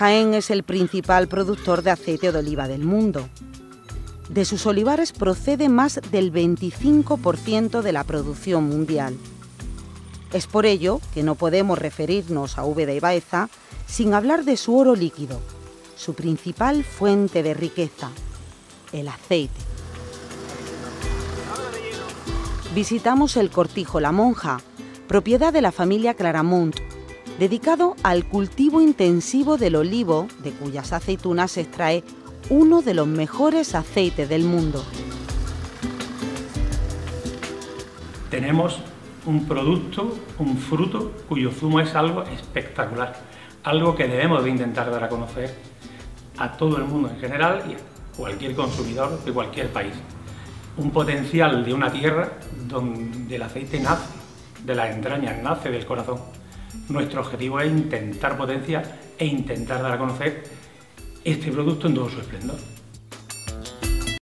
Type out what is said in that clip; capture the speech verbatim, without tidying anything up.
Jaén es el principal productor de aceite de oliva del mundo. De sus olivares procede más del veinticinco por ciento de la producción mundial. Es por ello que no podemos referirnos a Úbeda y Baeza sin hablar de su oro líquido, su principal fuente de riqueza, el aceite. Visitamos el Cortijo La Monja, propiedad de la familia Claramunt, dedicado al cultivo intensivo del olivo, de cuyas aceitunas se extrae uno de los mejores aceites del mundo. Tenemos un producto, un fruto, cuyo zumo es algo espectacular, algo que debemos de intentar dar a conocer a todo el mundo en general y a cualquier consumidor de cualquier país. Un potencial de una tierra donde el aceite nace, de las entrañas, nace del corazón. Nuestro objetivo es intentar potenciar e intentar dar a conocer este producto en todo su esplendor.